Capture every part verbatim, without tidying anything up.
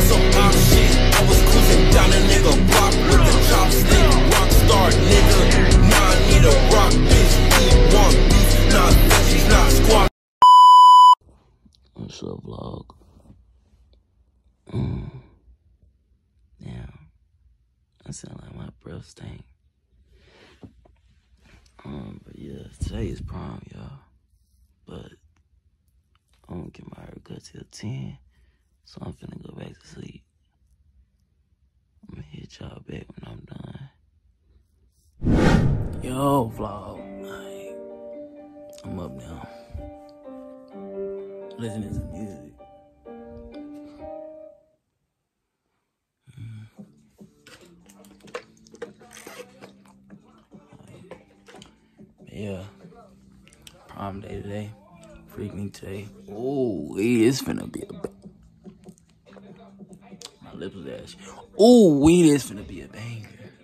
some odd shit. I was cruising down a nigga block with the chopstick. Rockstar nigga, now I need a rock bitch. Eat one beef, not veggies, not squat. What's up, vlog? Mm. Damn, I sound like my breath stink. Um, but yeah, today is prom, y'all. But I don't get my haircut till ten, so I'm finna go back to sleep. I'm gonna hit y'all back when I'm done. Yo, vlog. Like, I'm up now. Listening to music. Mm. Like, yeah. Prom day today. Freaking today. Oh, it's finna be a bang. My lips was ash. Oh, weed is finna be a banger.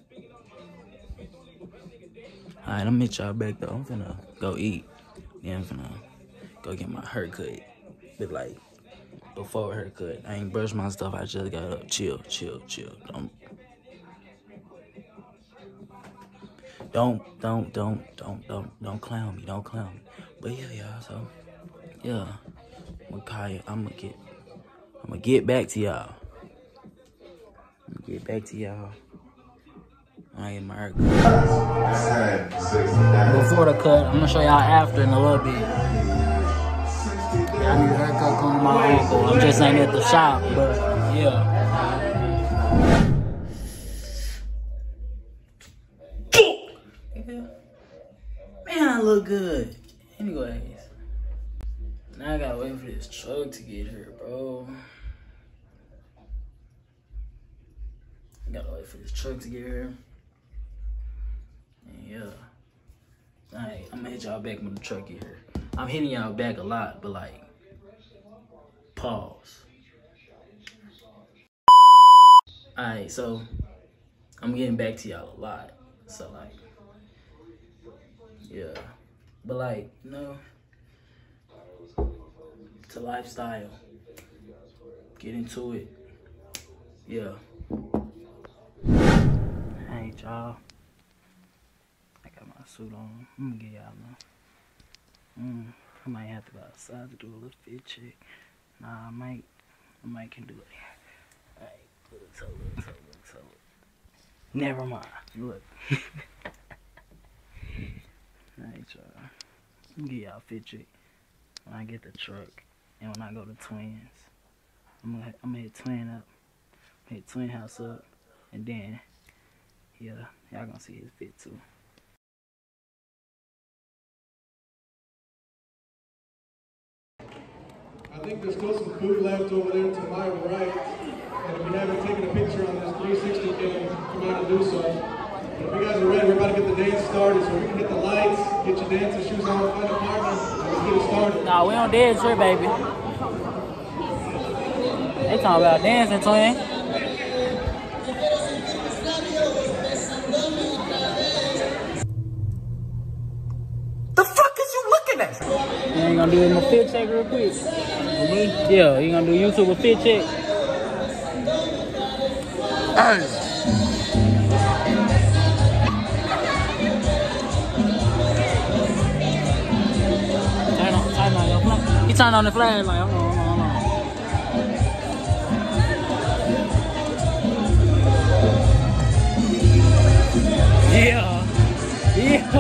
Alright, I'm meet y'all back though. I'm finna go eat. Then I'm finna go get my haircut. But like, before haircut, I ain't brushed my stuff. I just got up. Chill, chill, chill. Don't, don't, don't, don't, don't, don't, don't clown me. Don't clown me. But yeah, y'all. So yeah, I'm gonna call you. I'm gonna get. I'm gonna get back to y'all. I'm gonna get back to y'all. I get my haircut. Before the cut, I'm gonna show y'all after in a little bit. Yeah, I need a haircut come to my uncle. I'm just ain't at the shop, but yeah. Man, I look good. Anyways, now I gotta wait for this truck to get here, bro. I gotta wait for this truck to get here. And yeah. Alright, I'm gonna hit y'all back when the truck get here. I'm hitting y'all back a lot, but like, pause. Alright, so I'm getting back to y'all a lot. So like, yeah. But like, you know, it's a lifestyle. Get into it. Yeah. Hey, y'all. I got my suit on. I'm gonna get y'all now. Mm, I might have to go outside to do a little fit check. Nah, I might, I might can do it. Alright, look, so look, so look, so look. Never mind. Look. Alright, y'all. I'm gonna get y'all fit check when I get the truck and when I go to Twins. I'm gonna, I'm gonna hit Twin up, hit Twin House up, and then, yeah, y'all gonna see his fit too. I think there's still some food left over there to my right. And if you haven't taken a picture on this three sixty cam, come out and do so. But if you guys are ready, we're about to get the dance started. So we can get the lights, get your dancing shoes on, find a partner, and let's get it started. Nah, we don't dance here, baby. They talking about dancing, Twin. The fuck is you looking at? You ain't gonna do my fit check real quick? For me? Yeah, you gonna do YouTube a fit check? Hey. Turn on, turn on your flash. He turned on the flash like, hold on, hold on, hold on. Yeah, yeah.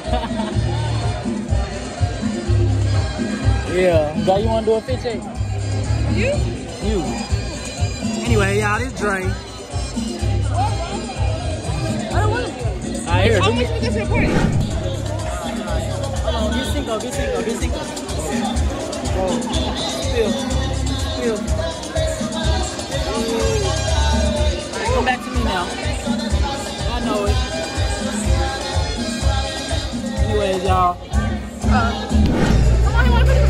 Yeah, guy, you wanna do a fit check? You? You. Anyway, y'all, this Dre. I don't want to do it. Alright, here, How do much me. we get to the party? Hold on, get cinco, get cinco, get cinco. Oh, feel, feel. Alright, come back to me now. I know it. Anyways, y'all. Uh, come on, you want to put it?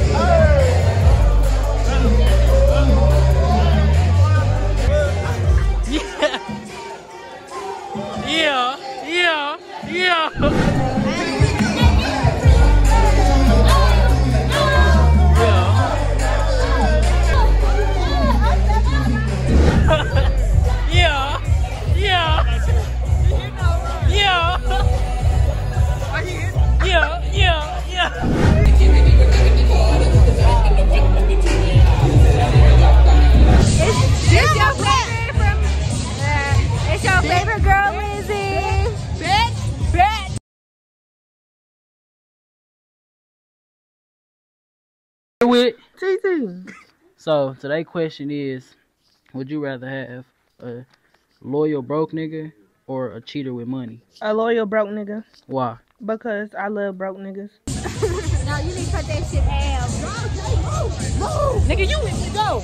Yeah, yeah, yeah. Yeah. with? T T. So today's question is, would you rather have a loyal broke nigga or a cheater with money? A loyal broke nigga. Why? Because I love broke niggas. No, you need to cut that shit out. Move, move. Nigga, you need to go.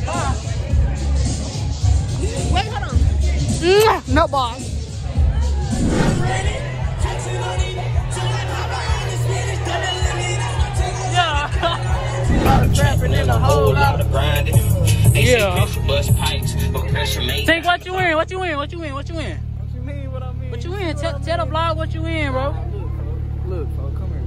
Wait, hold on. No boss. Yeah. Trapping in a whole lot of grinding. Yeah. Think what you in? What you in? What you in? What you in? What you mean? What I mean? What you in? Tell, tell the vlog what you in, bro. Look, folks, come here.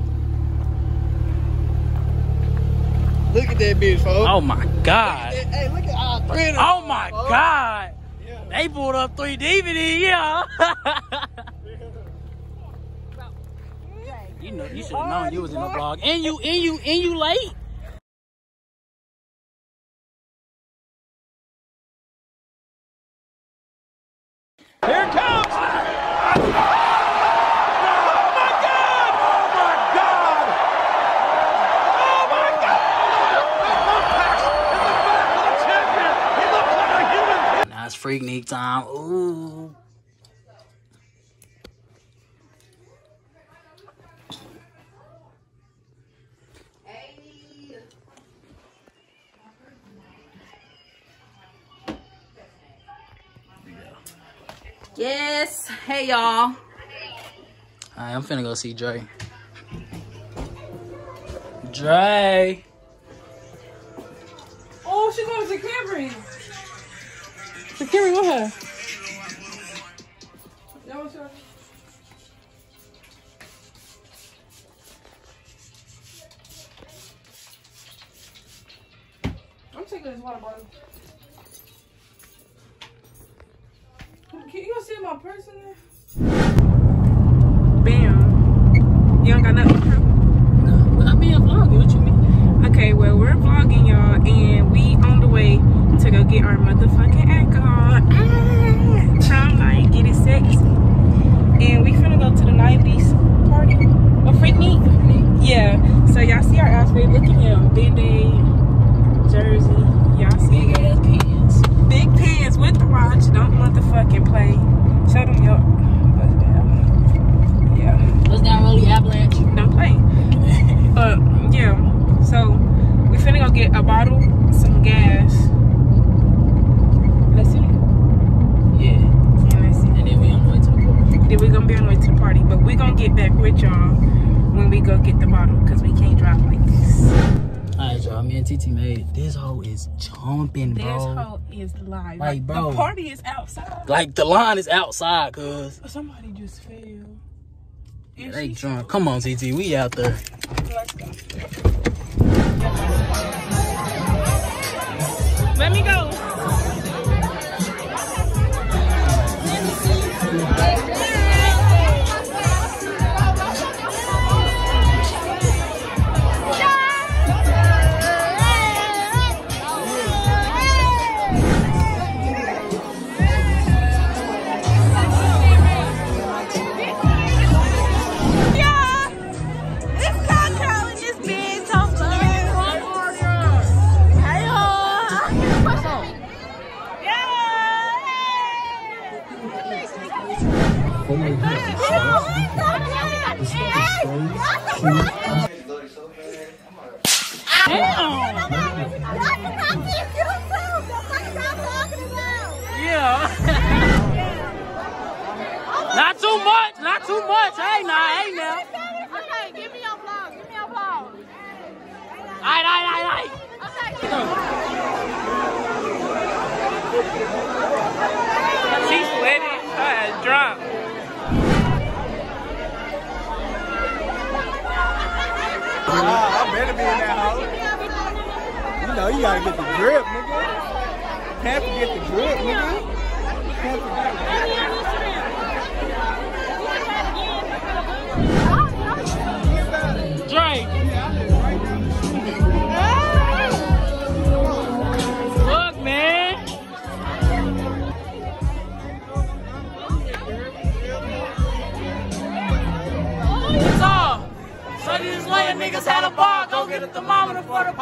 Look at that bitch, folks. Oh my god. Look at that, hey, look at all three of them. Oh my folks. god. Yeah. They pulled up three D V D, yeah. You know, you should have known you was in the vlog. And you, and you, and you late. Here it comes. Oh my god! Oh my god! Oh my god! He looks like a human. Now it's Freaknik time. Ooh. Yes. Hey, y'all. Alright, I'm finna go see Dre. Dre. Oh, she going to Camry. To Camry with her. No, what's her? I'm taking this water bottle. Can you go see my purse in there? Bam. You don't got nothing to prove? No, I mean, I'm vlogging. What you mean? Okay, well, we're vlogging, y'all, and we on the way to go get our motherfucking alcohol. Ah, prom night, get it sexy. And we finna go to the nineties party. A Freaknik? Yeah. So y'all see our outfit. Look at him. Band-Aid, jersey. Y'all see Big ass pants. big pants with the watch. Don't motherfucking play. Show them your bust down. Yeah. Bust down, Rolly Avalanche. Don't play. But yeah. So we finna go get a bottle, some gas. Let's see. Yeah. And let's see. And then we on the way to the party. Then we gonna be on the way to the party. But we gonna get back with y'all when we go get the bottle, because we can't drive like this. Alright, y'all. Me and T T made this hoe is jumping, bro. This hoe is live. Like, bro. The party is outside. Like, the line is outside, cuz. Somebody just fell. Yeah, they drunk. Come on, T T. We out there. Let's go. Let me go. Not too much, not too much. Hey, nah, hey, now. Okay, give me your vlog. Give me your vlog. Aight, aight, aight, aight. Okay. She's sweating. Her ass drunk. Ah, I better be in that house. You know, you gotta get the drip, nigga. Can't forget the drip, nigga. Can't forget the drip. Drake. Look, man. It's all. So these later niggas had a bar. Go get a thermometer for the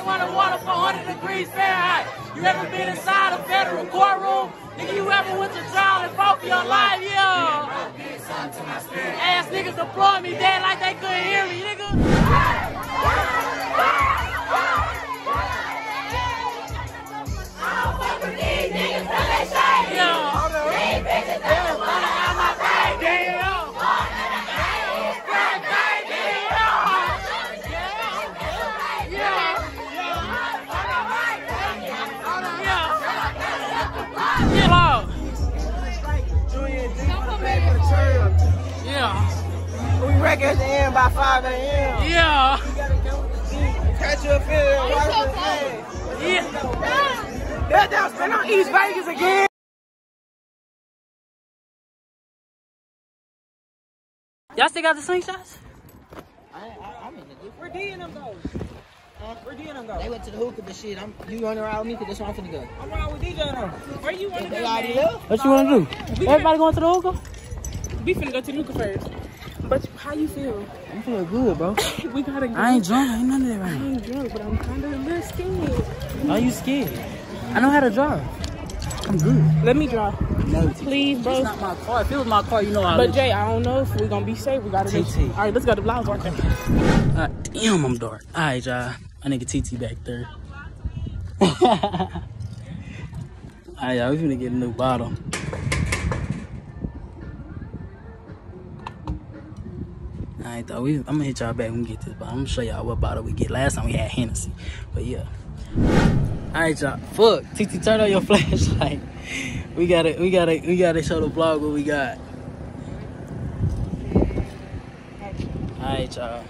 running water four hundred degrees Fahrenheit. You ever been inside a federal courtroom? Nigga, you ever went to trial and fought for your life? Yeah. Ass niggas deploy me dead like they couldn't hear me, nigga. We wreck at the end by five A M Yeah. Catch your field, watch your face. Yeah. That down spin on East Vegas again. Y'all still got the slingshots? I, I, I'm in the We're D'ing them though. Uh, we're D'ing them though. They went to the hookah, but shit, I'm, you running around with me because that's where I'm finna go. I'm around with D J now. Where you wanna go? They already left. What you wanna do? Everybody going to the hookah? We finna go to the hookah first. But how you feel? I feel good, bro. We gotta go. I ain't drunk. I ain't none of that right I now. ain't drunk, but I'm kind of a little scared. Why you scared? I know how to drive. I'm good. Let me drive. No, please, bro. It's not my car. If it was my car, you know I But Jay, I don't know if we're gonna be safe. We gotta T T. All right, let's go to vlog work. Uh, damn, I'm dark. All right, y'all. My nigga T T back there. All right, y'all. We finna get a new bottle. Alright, though, we, I'm gonna hit y'all back when we get this bottle. I'm gonna show y'all what bottle we get. Last time we had Hennessy, but yeah. Alright, y'all. Fuck, T T, turn on your flashlight. We gotta, we gotta, we gotta show the vlog what we got. Alright, y'all.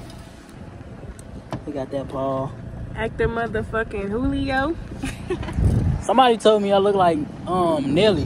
We got that Paul. Actor motherfucking Julio. Somebody told me I look like um Nelly.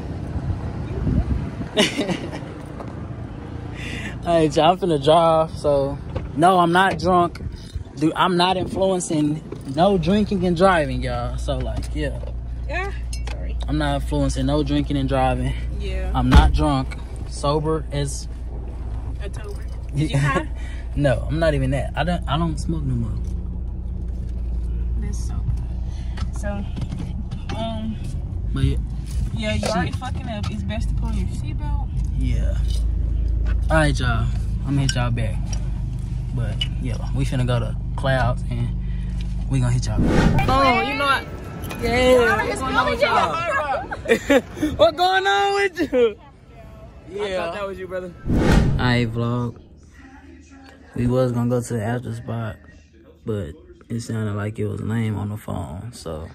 Alright, y'all, I'm finna drive, so no, I'm not drunk. Dude, I'm not influencing no drinking and driving, y'all. So like, yeah. Yeah. Sorry. I'm not influencing no drinking and driving. Yeah. I'm not drunk. Sober as October. Did you high? No, I'm not even that. I don't I don't smoke no more. That's so good. So um But yeah. Yeah, you already fucking up. It's best to pull your seatbelt. Yeah. Alright, y'all. I'm gonna hit y'all back. But yeah, we finna go to Clouds and we gonna hit y'all back. Oh, you know what? Yeah. What's going on with y'all? What's going on with you? Yeah. I thought that was you, brother. Alright, vlog. We was gonna go to the after spot, but it sounded like it was lame on the phone, so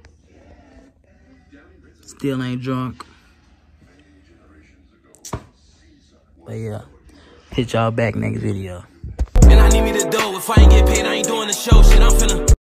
still ain't drunk. But yeah, hit y'all back next video. And I need me to do. If I ain't get paid, I ain't doing the show. Shit, I'm finna